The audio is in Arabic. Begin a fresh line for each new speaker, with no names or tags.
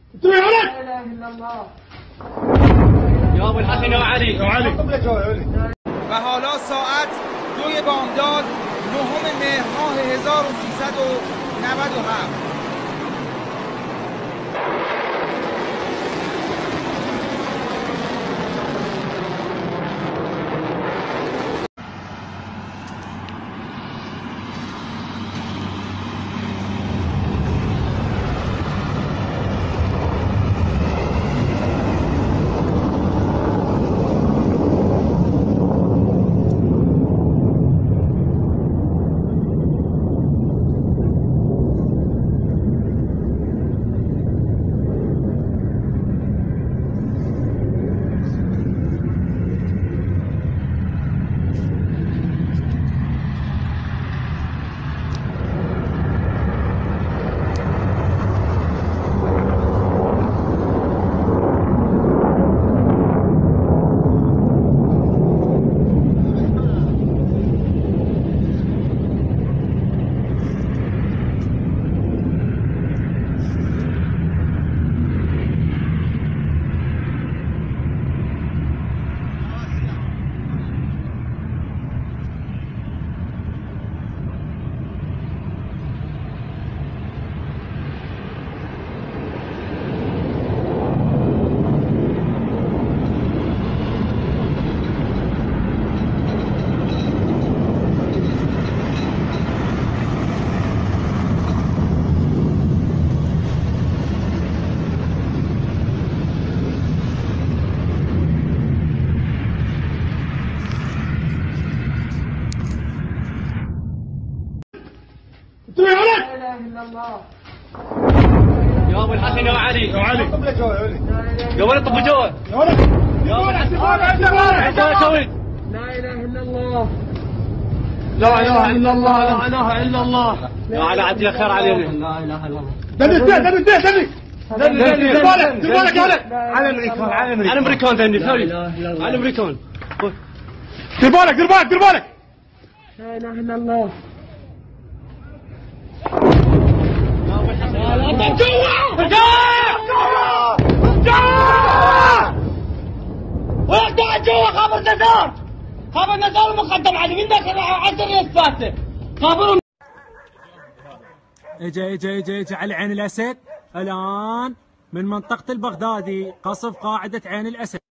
لا
اله الا الله.
یا ابو الحسن یا علی
و حالا ساعت 2 بامداد 9 مهر ماه 1397.
لا اله الا الله.
یا ابو الحسن یا علی یا ولد طب جوا يا ولد
لا اله الا الله.
لا اله الا الله لا اله الا الله يا علي عدي خير علينا. لا اله الا الله.
دبي
بالك يا ولد. على امريكان ثاني سوري على امريكان.
دير بالك. لا اله الا الله.
ويقطع جوا خبر نزار مقدم علي من ذاك عشر اثباته خبر.
اجا على عين الاسد الان من منطقة البغدادي قصف قاعدة عين الاسد.